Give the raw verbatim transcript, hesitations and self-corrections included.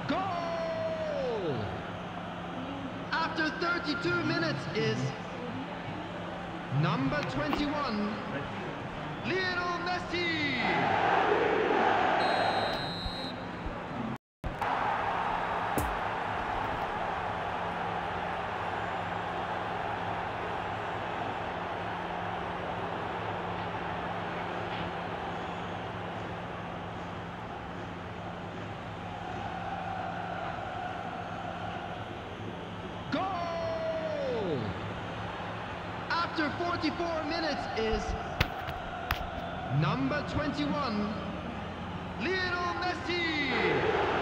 Goal! After thirty-two minutes is number twenty-one, Lionel Messi! Goal! After forty-four minutes is number twenty-one, Lionel Messi!